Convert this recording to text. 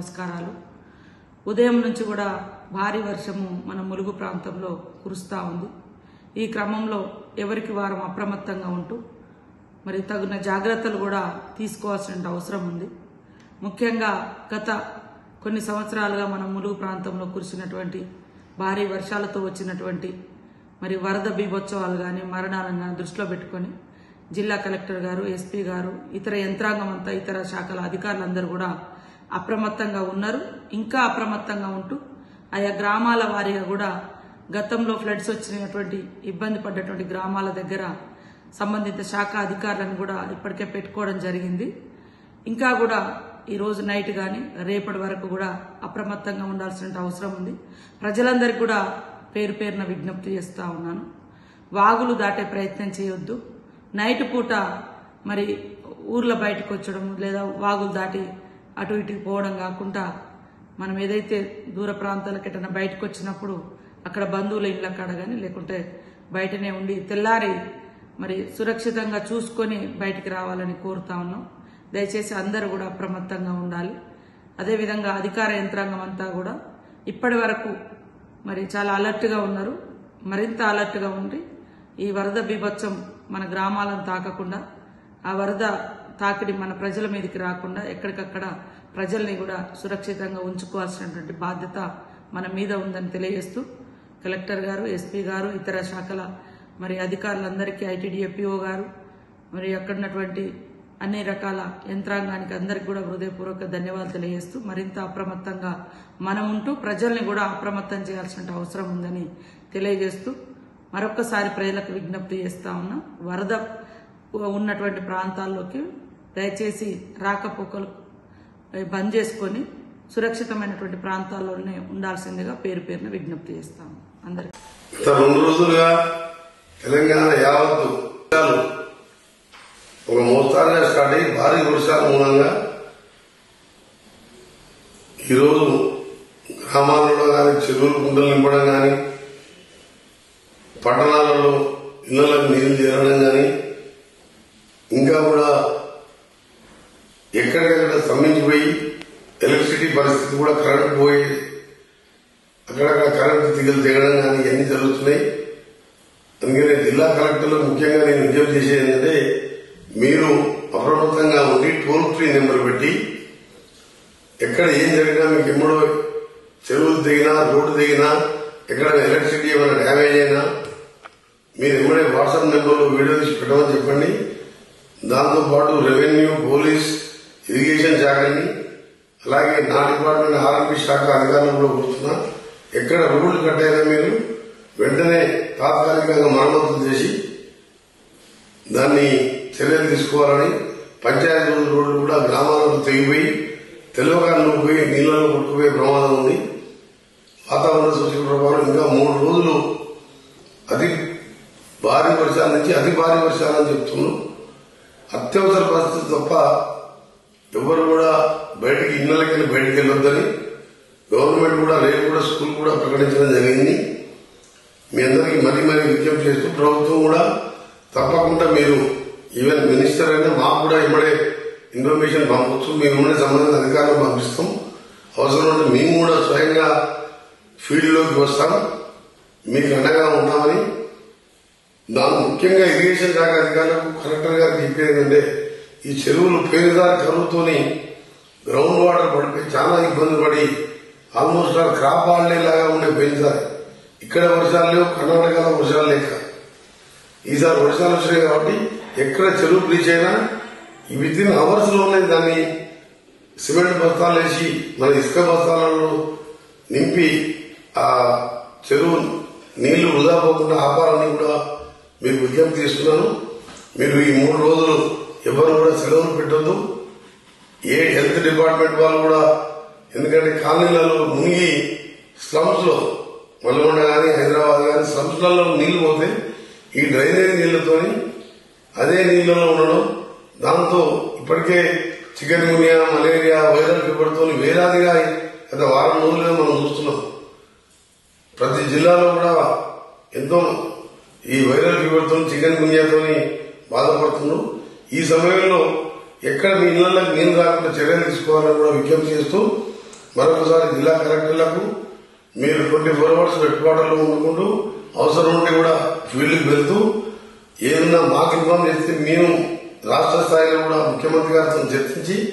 నమస్కారాలు. ఉదయం నుంచి కూడా భారీ వర్షము మన ములుగు ప్రాంతంలో కురుస్తూ ఉంది. ఈ క్రమంలో ఎవరికి వారం అప్రమత్తంగా ఉంటూ మరి తగిన జాగ్రత్తలు కూడా తీసుకోవాల్సిన అవసరం ఉంది. ముఖ్యంగా గత కొన్ని సంవత్సరాలుగా మన ములుగు ప్రాంతంలో కురిసినటువంటి భారీ వర్షాలతో వచ్చినటువంటి మరి వరద బీభోత్సవాలు కానీ మరణాలను కానీ దృష్టిలో పెట్టుకొని జిల్లా కలెక్టర్ గారు, ఎస్పీ గారు, ఇతర యంత్రాంగం అంతా, ఇతర శాఖల అధికారులందరూ కూడా అప్రమత్తంగా ఉన్నారు. ఇంకా అప్రమత్తంగా ఉంటూ ఆయా గ్రామాల వారీగా కూడా గతంలో ఫ్లడ్స్ వచ్చినటువంటి ఇబ్బంది పడ్డటువంటి గ్రామాల దగ్గర సంబంధిత శాఖ అధికారులను కూడా ఇప్పటికే పెట్టుకోవడం జరిగింది. ఇంకా కూడా ఈ రోజు నైట్ కానీ రేపటి వరకు కూడా అప్రమత్తంగా ఉండాల్సిన అవసరం ఉంది. ప్రజలందరికీ కూడా పేరు పేరున విజ్ఞప్తి చేస్తా ఉన్నాను. వాగులు దాటే ప్రయత్నం చేయొద్దు. నైట్ పూట మరి ఊర్ల బయటకు వచ్చడం లేదా వాగులు దాటి అటు ఇటుకు పోవడం కాకుండా మనం ఏదైతే దూర ప్రాంతాలకు ఎటన్నా బయటకు వచ్చినప్పుడు అక్కడ బంధువుల ఇళ్ల కాడ కానీ లేకుంటే బయటనే ఉండి తెల్లారి మరి సురక్షితంగా చూసుకొని బయటికి రావాలని కోరుతా ఉన్నాం. దయచేసి అందరూ కూడా అప్రమత్తంగా ఉండాలి. అదేవిధంగా అధికార యంత్రాంగం అంతా కూడా ఇప్పటి వరకు మరి చాలా అలర్ట్గా ఉన్నారు. మరింత అలర్ట్గా ఉండి ఈ వరద బీభత్సం మన గ్రామాలను తాకకుండా, ఆ వరద తాకిడి మన ప్రజల మీదకి రాకుండా ఎక్కడికక్కడ ప్రజల్ని కూడా సురక్షితంగా ఉంచుకోవాల్సినటువంటి బాధ్యత మన మీద ఉందని తెలియజేస్తూ కలెక్టర్ గారు, ఎస్పీ గారు, ఇతర శాఖల మరి అధికారులందరికీ, ఐటీడీఏ పిఓ గారు, మరి అక్కడున్నటువంటి అన్ని రకాల యంత్రాంగానికి అందరికీ కూడా హృదయపూర్వక ధన్యవాదాలు తెలియజేస్తూ మరింత అప్రమత్తంగా మనం ఉంటూ ప్రజల్ని కూడా అప్రమత్తం చేయాల్సిన అవసరం ఉందని తెలియజేస్తూ మరొక్కసారి ప్రజలకు విజ్ఞప్తి చేస్తా ఉన్నా. వరద ఉన్నటువంటి ప్రాంతాల్లోకి దయచేసి రాకపోకలు బంద్ చేసుకొని సురక్షితమైనటువంటి ప్రాంతాల్లోనే ఉండాల్సిందిగా పేరు పేరున విజ్ఞప్తి చేస్తాము. అందరికీ 2 రోజులుగా తెలంగాణ యావత్తు ఒక మోస్తారుగా స్టార్ట్ అయ్యి భారీ వర్షాల మూలంగా ఈరోజు గ్రామాలలో కానీ చెరువులు కుంటలు నింపడం కానీ పట్టణాలలో ఇళ్లకు నీళ్లు చేరడం కానీ ఇంకా కూడా ఎక్కడికక్కడ స్తంభించిపోయి ఎలక్ట్రిసిటీ పరిస్థితి కూడా కరెంట్ పోయి అక్కడక్కడ కరెంటు తీగలు దిగడం కానీ ఇవన్నీ జరుగుతున్నాయి. అందుకనే జిల్లా కలెక్టర్లు ముఖ్యంగా నేను విజ్ఞప్తి చేసేది ఏంటంటే మీరు అప్రమత్తంగా ఉండి టోల్ ఫ్రీ నెంబర్ పెట్టి ఎక్కడ ఏం జరిగినా మీకు ఎమ్మడో చెరువులు దిగినా రోడ్డు దిగినా ఎక్కడ ఎలక్ట్రిసిటీ ఏమైనా డ్యామేజ్ అయినా మీరు ఎమ్మడే వాట్సాప్ నెంబర్లో వీడియో తీసి పెట్టమని చెప్పండి. దాంతోపాటు రెవెన్యూ, పోలీస్, ఇరిగేషన్ శాఖని అలాగే నా డిపార్ట్మెంట్ ఆర్ఎంపీ శాఖ అధికారులు కూడా కోరుతున్నా. ఎక్కడ రోడ్లు కట్టైనా మీరు వెంటనే తాత్కాలికంగా మరమ్మతులు చేసి దాన్ని చర్యలు తీసుకోవాలని, పంచాయతీ రోడ్లు కూడా గ్రామాలకు తెగిపోయి తెలవకాలను పోయి నీళ్లలో కొట్టుకుపోయే ప్రమాదం ఉంది. వాతావరణ సూచన ప్రకారం ఇంకా 3 రోజులు అతి భారీ వర్షాల నుంచి అతి భారీ వర్షాలని చెప్తున్నాం. అత్యవసర పరిస్థితి తప్ప ఎవరు కూడా బయటికి ఇళ్లకెళ్ళి బయటికి వెళ్ళొద్దని గవర్నమెంట్ కూడా రేపు కూడా స్కూల్ కూడా ప్రకటించడం జరిగింది. మీ అందరికీ మరీ విజ్ఞప్తి చేస్తూ ప్రభుత్వం కూడా తప్పకుండా మీరు ఈవెన్ మినిస్టర్ అయినా మాకు కూడా ఇమ్మడే ఇన్ఫర్మేషన్ పంపవచ్చు. మేము ఇమ్మడే సంబంధిత అధికారులు పంపిస్తాం. అవసరం ఉంటే మేము కూడా స్వయంగా ఫీల్డ్ లోకి వస్తాం, మీకు అండగా ఉంటామని. దాని ముఖ్యంగా ఇరిగేషన్ శాఖ అధికారులకు కలెక్టర్ గారికి చెప్పేది ఏంటంటే ఈ చెరువులు పేరుదారి కరువుతోని గ్రౌండ్ వాటర్ పడిపోయి చాలా ఇబ్బంది పడి ఆల్మోస్ట్ క్రాప్ హాలిడేలాగా ఉండే పోయినసారి. ఇక్కడ వర్షాలు లేవు, కర్ణాటకలో వర్షాలు లేక ఈసారి వర్షాలు వచ్చినాయి కాబట్టి ఎక్కడ చెరువు బ్రీచ్ అయినా విత్ ఇన్ అవర్స్ లోనే దాన్ని సిమెంట్ బస్తాలు వేసి మన ఇసుక బస్తాలలో నింపి ఆ చెరువు నీళ్లు వృధా పోకుండా ఆపాలని కూడా మీకు విజ్ఞప్తి చేస్తున్నాను. మీరు ఈ 3 రోజులు ఎవరు కూడా సెలవులు పెట్టొద్దు. ఏ హెల్త్ డిపార్ట్మెంట్ వాళ్ళు కూడా, ఎందుకంటే కాలనీలలో మునిగి స్లమ్స్ లో నల్గొండ కానీ హైదరాబాద్ కానీ స్లమ్స్ లలో నీళ్లు పోతే ఈ డ్రైనేజ్ నీళ్లతోని అదే నీళ్లలో ఉండడం, దాంతో ఇప్పటికే chikungunya, malaria, viral fever తోని వేలాదిగా గత వారం రోజులుగా మనం చూస్తున్నాం. ప్రతి జిల్లాలో కూడా ఎంతో ఈ వైరల్ ఫీవర్ తో, చికెన్ గునియాతో బాధపడుతున్నారు. ఈ సమయంలో ఎక్కడ మీ ఇళ్లకు నీళ్లు రాకుండా చర్యలు తీసుకోవాలని కూడా విజ్ఞప్తి చేస్తూ మరొకసారి జిల్లా కలెక్టర్లకు మీరు 24 hours హెడ్క్వార్టర్లో ఉండుకుంటూ అవసరం ఉంటే కూడా ఫీల్డ్కి వెళ్తూ ఏదన్నా మాకు ఇన్ఫార్మ్ చేస్తే మేము రాష్ట్ర స్థాయిలో కూడా ముఖ్యమంత్రి గారితో చర్చించి